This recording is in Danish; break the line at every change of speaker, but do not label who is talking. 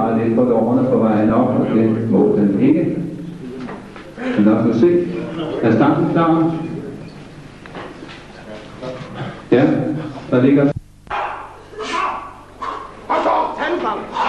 advaret lidt for dommerne på vejen op, og det må den ikke. Men lad os nu se. Er stangen klar? Ja, der ligger...
Og så, tandfang!